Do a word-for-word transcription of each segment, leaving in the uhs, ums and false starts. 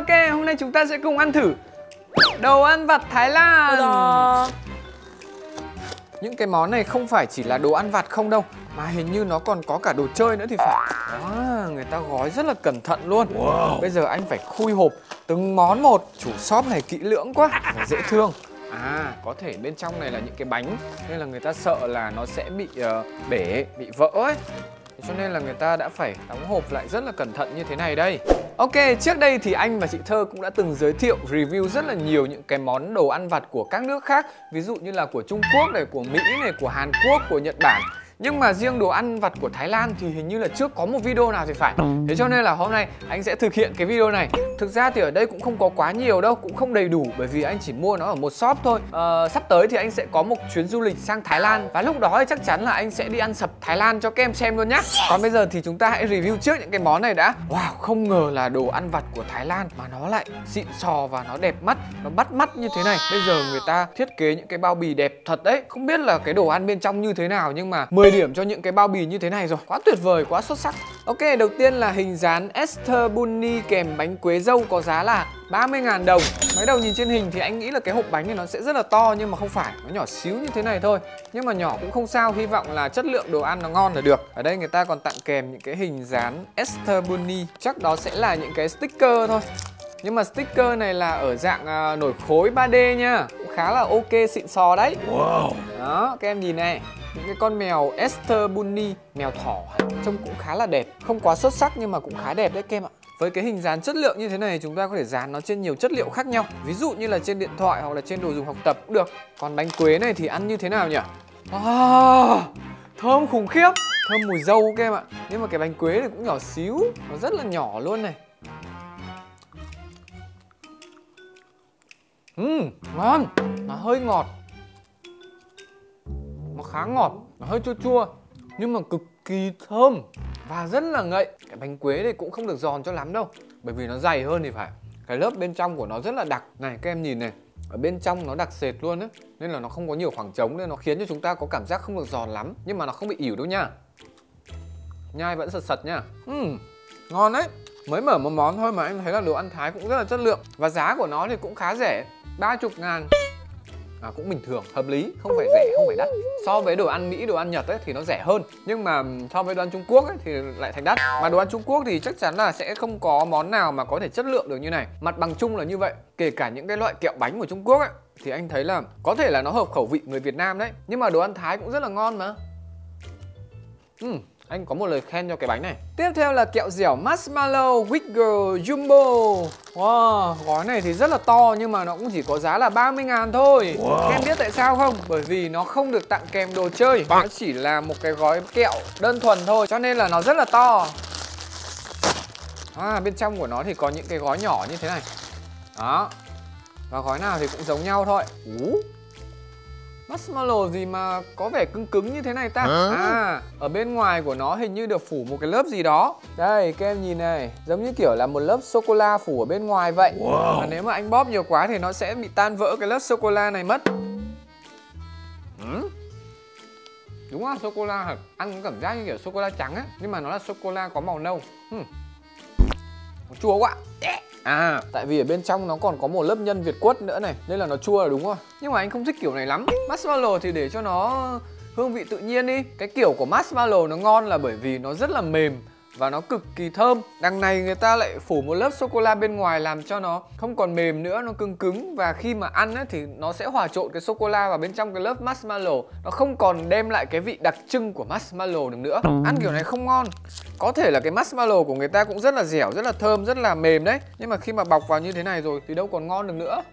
Ok, hôm nay chúng ta sẽ cùng ăn thử đồ ăn vặt Thái Lan. Những cái món này không phải chỉ là đồ ăn vặt không đâu, mà hình như nó còn có cả đồ chơi nữa thì phải. Đó, người ta gói rất là cẩn thận luôn. Wow. Bây giờ anh phải khui hộp từng món một. Chủ shop này kỹ lưỡng quá và dễ thương. À, có thể bên trong này là những cái bánh, nên là người ta sợ là nó sẽ bị uh, bể, bị vỡ ấy. Cho nên là người ta đã phải đóng hộp lại rất là cẩn thận như thế này đây. Ok, trước đây thì anh và chị Thơ cũng đã từng giới thiệu review rất là nhiều những cái món đồ ăn vặt của các nước khác. Ví dụ như là của Trung Quốc này, của Mỹ này, của Hàn Quốc, của Nhật Bản. Nhưng mà riêng đồ ăn vặt của Thái Lan thì hình như là chưa có một video nào thì phải. Thế cho nên là hôm nay anh sẽ thực hiện cái video này. Thực ra thì ở đây cũng không có quá nhiều đâu, cũng không đầy đủ, bởi vì anh chỉ mua nó ở một shop thôi. à, Sắp tới thì anh sẽ có một chuyến du lịch sang Thái Lan, và lúc đó thì chắc chắn là anh sẽ đi ăn sập Thái Lan cho các em xem luôn nhá. Còn bây giờ thì chúng ta hãy review trước những cái món này đã. Wow, không ngờ là đồ ăn vặt của Thái Lan mà nó lại xịn sò và nó đẹp mắt, nó bắt mắt như thế này. Bây giờ người ta thiết kế những cái bao bì đẹp thật đấy. Không biết là cái đồ ăn bên trong như thế nào, nhưng mà mười điểm cho những cái bao bì như thế này rồi. Quá tuyệt vời, quá xuất sắc. Ok, đầu tiên là hình dán Easter Bunny kèm bánh quế dâu có giá là ba mươi ngàn đồng. Mới đầu nhìn trên hình thì anh nghĩ là cái hộp bánh này nó sẽ rất là to, nhưng mà không phải, nó nhỏ xíu như thế này thôi. Nhưng mà nhỏ cũng không sao, hy vọng là chất lượng đồ ăn nó ngon là được. Ở đây người ta còn tặng kèm những cái hình dán Easter Bunny. Chắc đó sẽ là những cái sticker thôi. Nhưng mà sticker này là ở dạng uh, nổi khối ba D nha. Cũng khá là ok, xịn sò đấy. Wow. Đó, các em nhìn này. Những cái con mèo Easter Bunny, mèo thỏ, trông cũng khá là đẹp. Không quá xuất sắc nhưng mà cũng khá đẹp đấy các em ạ. Với cái hình dán chất lượng như thế này, chúng ta có thể dán nó trên nhiều chất liệu khác nhau. Ví dụ như là trên điện thoại hoặc là trên đồ dùng học tập cũng được. Còn bánh quế này thì ăn như thế nào nhỉ? Wow, thơm khủng khiếp. Thơm mùi dâu các em ạ. Nhưng mà cái bánh quế này cũng nhỏ xíu, nó rất là nhỏ luôn này. Ừm, ngon. Nó hơi ngọt. Nó khá ngọt, nó hơi chua chua, nhưng mà cực kỳ thơm và rất là ngậy. Cái bánh quế này cũng không được giòn cho lắm đâu, bởi vì nó dày hơn thì phải. Cái lớp bên trong của nó rất là đặc. Này các em nhìn này, ở bên trong nó đặc sệt luôn á, nên là nó không có nhiều khoảng trống, nên nó khiến cho chúng ta có cảm giác không được giòn lắm. Nhưng mà nó không bị ỉu đâu nha. Nhai vẫn sật sật nha. Uhm, ngon đấy. Mới mở một món thôi mà anh thấy là đồ ăn Thái cũng rất là chất lượng. Và giá của nó thì cũng khá rẻ, ba mươi ngàn. À, cũng bình thường, hợp lý, không phải rẻ, không phải đắt. So với đồ ăn Mỹ, đồ ăn Nhật ấy thì nó rẻ hơn. Nhưng mà so với đồ ăn Trung Quốc ấy thì lại thành đắt. Mà đồ ăn Trung Quốc thì chắc chắn là sẽ không có món nào mà có thể chất lượng được như này. Mặt bằng chung là như vậy. Kể cả những cái loại kẹo bánh của Trung Quốc ấy thì anh thấy là có thể là nó hợp khẩu vị người Việt Nam đấy. Nhưng mà đồ ăn Thái cũng rất là ngon mà. Uhm, anh có một lời khen cho cái bánh này. Tiếp theo là kẹo dẻo Marshmallow Wiggle Jumbo. Wow, gói này thì rất là to nhưng mà nó cũng chỉ có giá là ba mươi ngàn thôi. Wow. Các em biết tại sao không? Bởi vì nó không được tặng kèm đồ chơi. Nó chỉ là một cái gói kẹo đơn thuần thôi, cho nên là nó rất là to. À, bên trong của nó thì có những cái gói nhỏ như thế này. Đó. Và gói nào thì cũng giống nhau thôi. Ú. Marshmallow gì mà có vẻ cứng cứng như thế này ta? À, ở bên ngoài của nó hình như được phủ một cái lớp gì đó. Đây, các em nhìn này, giống như kiểu là một lớp sô-cô-la phủ ở bên ngoài vậy. Wow. Và nếu mà anh bóp nhiều quá thì nó sẽ bị tan vỡ cái lớp sô-cô-la này mất. Ừ. Đúng là sô-cô-la hả? Ăn có cảm giác như kiểu sô-cô-la trắng á, nhưng mà nó là sô-cô-la có màu nâu. Ừ. Chua quá. À, tại vì ở bên trong nó còn có một lớp nhân Việt quất nữa này, nên là nó chua là đúng rồi. Nhưng mà anh không thích kiểu này lắm. Marshmallow thì để cho nó hương vị tự nhiên đi. Cái kiểu của marshmallow nó ngon là bởi vì nó rất là mềm và nó cực kỳ thơm. Đằng này người ta lại phủ một lớp sô-cô-la bên ngoài làm cho nó không còn mềm nữa, nó cứng cứng. Và khi mà ăn ấy, thì nó sẽ hòa trộn cái sô-cô-la vào bên trong cái lớp marshmallow. Nó không còn đem lại cái vị đặc trưng của marshmallow được nữa. Ăn kiểu này không ngon. Có thể là cái marshmallow của người ta cũng rất là dẻo, rất là thơm, rất là mềm đấy. Nhưng mà khi mà bọc vào như thế này rồi thì đâu còn ngon được nữa.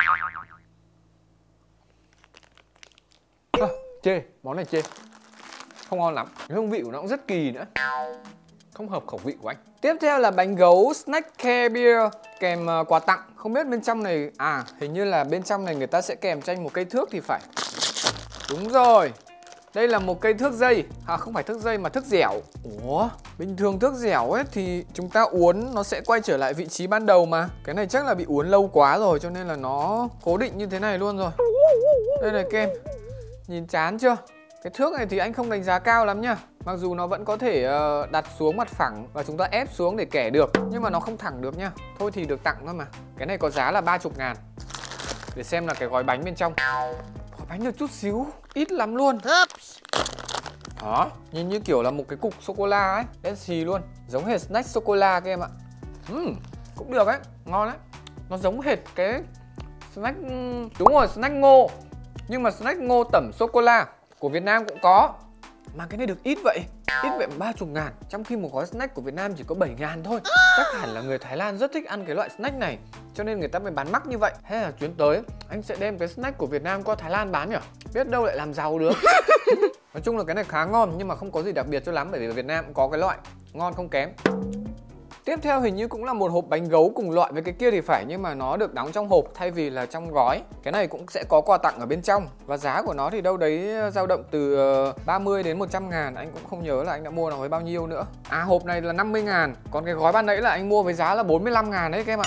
À, chê, món này chê. Không ngon lắm. Cái hương vị của nó cũng rất kỳ nữa. Không hợp khẩu vị của anh. Tiếp theo là bánh gấu Snack Care Beer kèm uh, quà tặng. Không biết bên trong này, à hình như là bên trong này người ta sẽ kèm cho anh một cây thước thì phải. Đúng rồi. Đây là một cây thước dây. À không phải thước dây mà thước dẻo. Ủa, bình thường thước dẻo ấy thì chúng ta uốn nó sẽ quay trở lại vị trí ban đầu mà. Cái này chắc là bị uốn lâu quá rồi cho nên là nó cố định như thế này luôn rồi. Đây này kem. Nhìn chán chưa? Cái thước này thì anh không đánh giá cao lắm nha. Mặc dù nó vẫn có thể uh, đặt xuống mặt phẳng và chúng ta ép xuống để kẻ được, nhưng mà nó không thẳng được nha. Thôi thì được tặng thôi mà. Cái này có giá là ba mươi ngàn. Để xem là cái gói bánh bên trong. Gói bánh được chút xíu, ít lắm luôn. Đó, nhìn như kiểu là một cái cục sô-cô-la ấy, đen xì luôn. Giống hệt snack sô-cô-la các em ạ. uhm, Cũng được ấy, ngon đấy. Nó giống hệt cái snack, đúng rồi, snack ngô. Nhưng mà snack ngô tẩm sô-cô-la của Việt Nam cũng có. Mà cái này được ít vậy, ít vậy ba mươi ngàn. Trong khi một gói snack của Việt Nam chỉ có bảy ngàn thôi. Chắc hẳn là người Thái Lan rất thích ăn cái loại snack này, cho nên người ta mới bán mắc như vậy. Hay là chuyến tới anh sẽ đem cái snack của Việt Nam qua Thái Lan bán nhỉ? Biết đâu lại làm giàu được. Nói chung là cái này khá ngon, nhưng mà không có gì đặc biệt cho lắm. Bởi vì ở Việt Nam cũng có cái loại ngon không kém. Tiếp theo hình như cũng là một hộp bánh gấu cùng loại với cái kia thì phải, nhưng mà nó được đóng trong hộp thay vì là trong gói. Cái này cũng sẽ có quà tặng ở bên trong. Và giá của nó thì đâu đấy dao động từ ba mươi đến một trăm ngàn. Anh cũng không nhớ là anh đã mua nó với bao nhiêu nữa. À, hộp này là năm mươi ngàn. Còn cái gói ban nãy là anh mua với giá là bốn mươi lăm ngàn đấy các em ạ.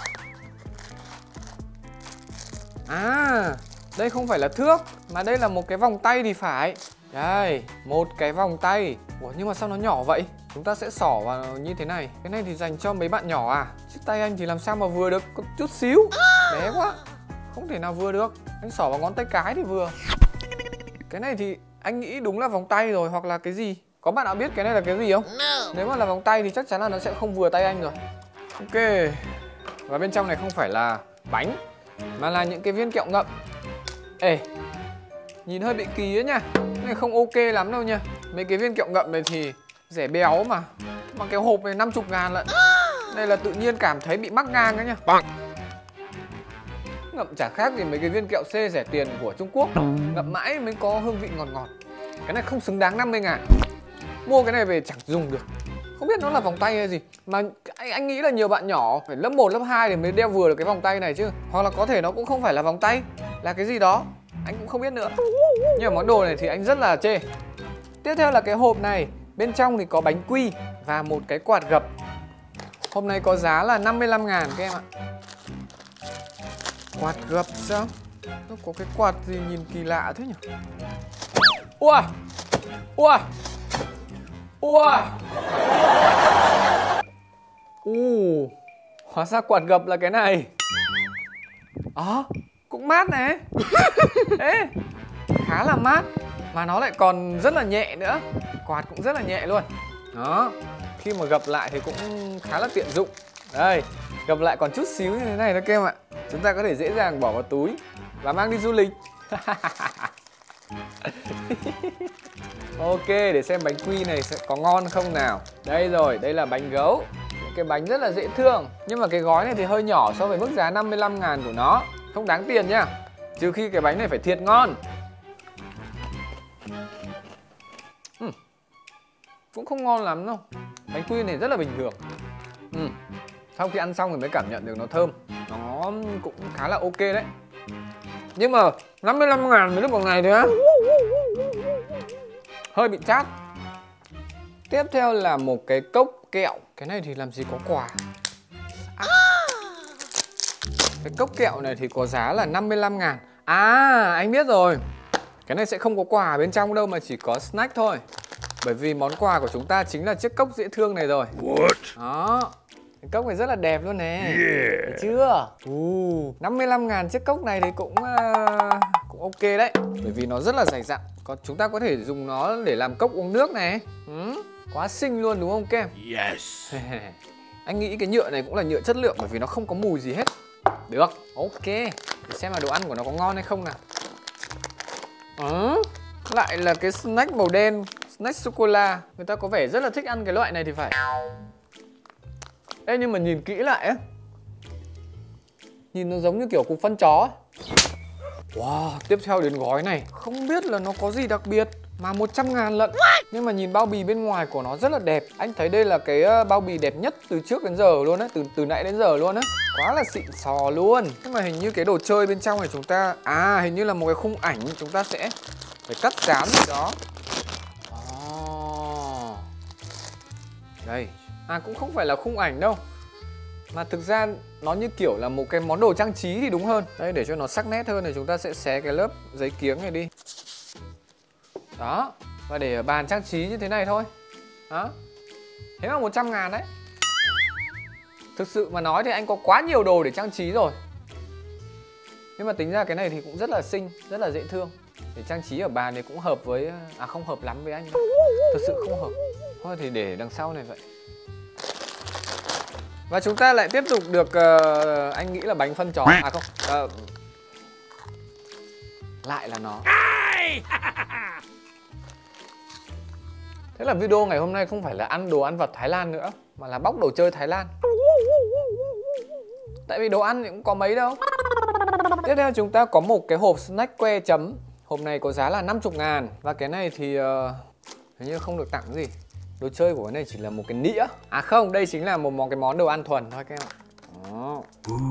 À, đây không phải là thước, mà đây là một cái vòng tay thì phải. Đây, một cái vòng tay. Ủa, nhưng mà sao nó nhỏ vậy? Chúng ta sẽ xỏ vào như thế này. Cái này thì dành cho mấy bạn nhỏ à? Chứ tay anh thì làm sao mà vừa được, có chút xíu. Bé quá, không thể nào vừa được. Anh xỏ vào ngón tay cái thì vừa. Cái này thì anh nghĩ đúng là vòng tay rồi, hoặc là cái gì. Có bạn nào biết cái này là cái gì không? Nếu mà là vòng tay thì chắc chắn là nó sẽ không vừa tay anh rồi. Ok. Và bên trong này không phải là bánh, mà là những cái viên kẹo ngậm. Ê, nhìn hơi bị kỳ ấy nha. Cái này không ok lắm đâu nha. Mấy cái viên kẹo ngậm này thì rẻ béo mà. Mà cái hộp này năm mươi ngàn lận. Đây là tự nhiên cảm thấy bị mắc ngang đấy nha. Ngậm chả khác gì mấy cái viên kẹo C rẻ tiền của Trung Quốc. Ngậm mãi mới có hương vị ngọt ngọt. Cái này không xứng đáng năm mươi ngàn. Mua cái này về chẳng dùng được. Không biết nó là vòng tay hay gì. Mà anh, anh nghĩ là nhiều bạn nhỏ phải lớp một, lớp hai thì mới đeo vừa được cái vòng tay này chứ. Hoặc là có thể nó cũng không phải là vòng tay, là cái gì đó, anh cũng không biết nữa. Nhưng mà món đồ này thì anh rất là chê. Tiếp theo là cái hộp này. Bên trong thì có bánh quy và một cái quạt gập. Hộp này có giá là năm mươi lăm ngàn các em ạ. Quạt gập sao? Nó có cái quạt gì nhìn kỳ lạ thế nhỉ? Ua! Ua! Ua! Ồ, hóa ra quạt gập là cái này. À, cũng mát này. Ê, khá là mát. Mà nó lại còn rất là nhẹ nữa. Quạt cũng rất là nhẹ luôn. Đó, khi mà gập lại thì cũng khá là tiện dụng. Đây, gập lại còn chút xíu như thế này đó các em ạ. Chúng ta có thể dễ dàng bỏ vào túi và mang đi du lịch. Ok, để xem bánh quy này sẽ có ngon không nào. Đây rồi, đây là bánh gấu. Những cái bánh rất là dễ thương. Nhưng mà cái gói này thì hơi nhỏ so với mức giá năm mươi lăm ngàn của nó. Không đáng tiền nhá. Trừ khi cái bánh này phải thiệt ngon. uhm. Cũng không ngon lắm đâu. Bánh quy này rất là bình thường. uhm. Sau khi ăn xong thì mới cảm nhận được nó thơm. Nó cũng khá là ok đấy. Nhưng mà năm mươi lăm ngàn với nước bằng này thôi á, hơi bị chát. Tiếp theo là một cái cốc kẹo. Cái này thì làm gì có quà. À, cái cốc kẹo này thì có giá là năm mươi lăm ngàn. À, anh biết rồi. Cái này sẽ không có quà bên trong đâu, mà chỉ có snack thôi. Bởi vì món quà của chúng ta chính là chiếc cốc dễ thương này rồi. What? Đó. Cái cốc này rất là đẹp luôn nè. Yeah. Thấy chưa? Uh, năm mươi lăm ngàn chiếc cốc này thì cũng uh, cũng ok đấy. Bởi vì nó rất là dày dặn. Còn chúng ta có thể dùng nó để làm cốc uống nước này. ừ, Quá xinh luôn đúng không các em? Yes. Anh nghĩ cái nhựa này cũng là nhựa chất lượng, bởi vì nó không có mùi gì hết. Được, ok. Để xem là đồ ăn của nó có ngon hay không nào. ừ, Lại là cái snack màu đen, snack sô-cô-la. Người ta có vẻ rất là thích ăn cái loại này thì phải. Ê, nhưng mà nhìn kỹ lại á, nhìn nó giống như kiểu cục phân chó ấy. Wow, tiếp theo đến gói này. Không biết là nó có gì đặc biệt mà một trăm ngàn lận. Nhưng mà nhìn bao bì bên ngoài của nó rất là đẹp. Anh thấy đây là cái bao bì đẹp nhất từ trước đến giờ luôn á. Từ từ nãy đến giờ luôn á. Quá là xịn sò luôn. Nhưng mà hình như cái đồ chơi bên trong này chúng ta, à, hình như là một cái khung ảnh. Chúng ta sẽ phải cắt dán gì đó. oh. Đây. À, cũng không phải là khung ảnh đâu, mà thực ra nó như kiểu là một cái món đồ trang trí thì đúng hơn. Đây, để cho nó sắc nét hơn thì chúng ta sẽ xé cái lớp giấy kiếng này đi. Đó. Và để ở bàn trang trí như thế này thôi. Đó. Thế mà một trăm ngàn đấy. Thực sự mà nói thì anh có quá nhiều đồ để trang trí rồi. Nhưng mà tính ra cái này thì cũng rất là xinh, rất là dễ thương. Để trang trí ở bàn thì cũng hợp với... À không hợp lắm với anh đâu. Thực sự không hợp. Thôi thì để đằng sau này vậy. Và chúng ta lại tiếp tục được uh, anh nghĩ là bánh phân chó. À không uh, lại là nó. Thế là video ngày hôm nay không phải là ăn đồ ăn vặt Thái Lan nữa, mà là bóc đồ chơi Thái Lan. Tại vì đồ ăn thì cũng có mấy đâu. Tiếp theo chúng ta có một cái hộp snack que chấm. Hộp này có giá là năm mươi ngàn. Và cái này thì uh, hình như không được tặng gì. Đồ chơi của cái này chỉ là một cái nĩa. À không, đây chính là một món cái món đồ ăn thuần thôi các em ạ. Đó.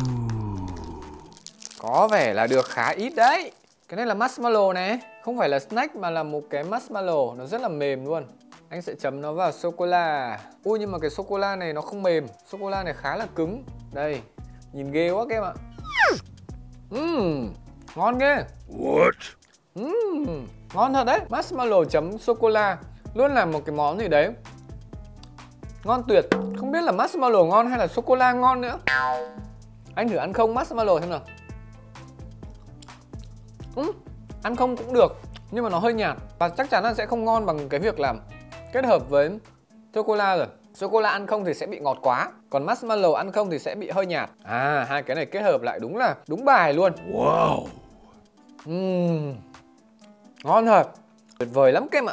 Có vẻ là được khá ít đấy. Cái này là marshmallow này. Không phải là snack mà là một cái marshmallow. Nó rất là mềm luôn. Anh sẽ chấm nó vào sô-cô-la. Ui nhưng mà cái sô-cô-la này nó không mềm. Sô-cô-la này khá là cứng. Đây, nhìn ghê quá các em ạ. Uhm, ngon ghê. What? Uhm, ngon thật đấy. Marshmallow chấm sô-cô-la luôn là một cái món gì đấy ngon tuyệt. Không biết là marshmallow ngon hay là sô-cô-la ngon nữa. Anh thử ăn không marshmallow xem nào. uhm, Ăn không cũng được, nhưng mà nó hơi nhạt. Và chắc chắn là sẽ không ngon bằng cái việc làm kết hợp với sô-cô-la rồi. Sô-cô-la ăn không thì sẽ bị ngọt quá, còn marshmallow ăn không thì sẽ bị hơi nhạt. À, hai cái này kết hợp lại đúng là đúng bài luôn. Wow. uhm, Ngon thật. Tuyệt vời lắm các em ạ.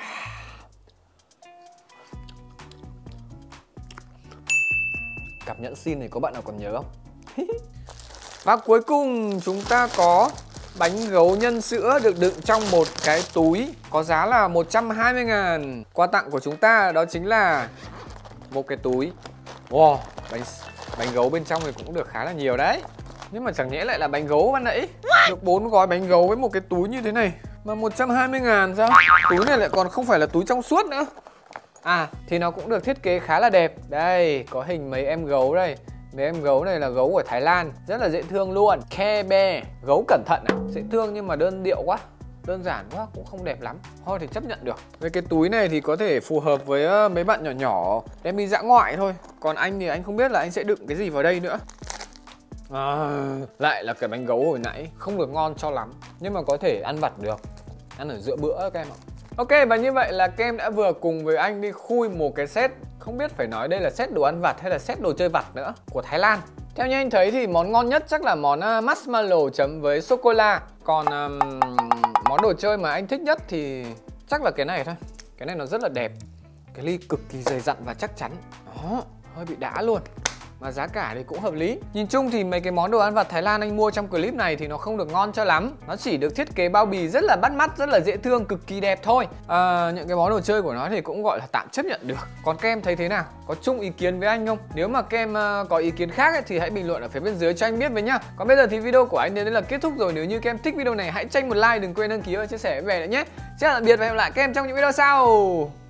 Cặp nhẫn xin này có bạn nào còn nhớ không? Và cuối cùng chúng ta có bánh gấu nhân sữa được đựng trong một cái túi có giá là một trăm hai mươi ngàn. Quà tặng của chúng ta đó chính là một cái túi. Wow, bánh, bánh gấu bên trong thì cũng được khá là nhiều đấy. Nhưng mà chẳng nhẽ lại là bánh gấu ban nãy. Được bốn gói bánh gấu với một cái túi như thế này mà một trăm hai mươi ngàn sao? Túi này lại còn không phải là túi trong suốt nữa. À, thì nó cũng được thiết kế khá là đẹp. Đây, có hình mấy em gấu đây. Mấy em gấu này là gấu của Thái Lan. Rất là dễ thương luôn. Care Bear. Gấu cẩn thận à? Dễ thương nhưng mà đơn điệu quá. Đơn giản quá, cũng không đẹp lắm. Thôi thì chấp nhận được. Với cái túi này thì có thể phù hợp với mấy bạn nhỏ nhỏ đem đi dã ngoại thôi. Còn anh thì anh không biết là anh sẽ đựng cái gì vào đây nữa. À, lại là cái bánh gấu hồi nãy. Không được ngon cho lắm, nhưng mà có thể ăn vặt được. Ăn ở giữa bữa các em ạ. Ok, và như vậy là các em đã vừa cùng với anh đi khui một cái set. Không biết phải nói đây là set đồ ăn vặt hay là set đồ chơi vặt nữa của Thái Lan. Theo như anh thấy thì món ngon nhất chắc là món uh, marshmallow chấm với sô-cô-la. Còn um, món đồ chơi mà anh thích nhất thì chắc là cái này thôi. Cái này nó rất là đẹp. Cái ly cực kỳ dày dặn và chắc chắn. Đó, hơi bị đã luôn. Mà giá cả thì cũng hợp lý. Nhìn chung thì mấy cái món đồ ăn vặt Thái Lan anh mua trong clip này thì nó không được ngon cho lắm. Nó chỉ được thiết kế bao bì rất là bắt mắt, rất là dễ thương, cực kỳ đẹp thôi. à, Những cái món đồ chơi của nó thì cũng gọi là tạm chấp nhận được. Còn các em thấy thế nào? Có chung ý kiến với anh không? Nếu mà các em uh, có ý kiến khác ấy, thì hãy bình luận ở phía bên dưới cho anh biết với nhá. Còn bây giờ thì video của anh đến đây là kết thúc rồi. Nếu như các em thích video này hãy cho anh một like, đừng quên đăng ký và chia sẻ với bé nữa nhé. Xin chào tạm biệt và hẹn gặp lại các em trong những video sau.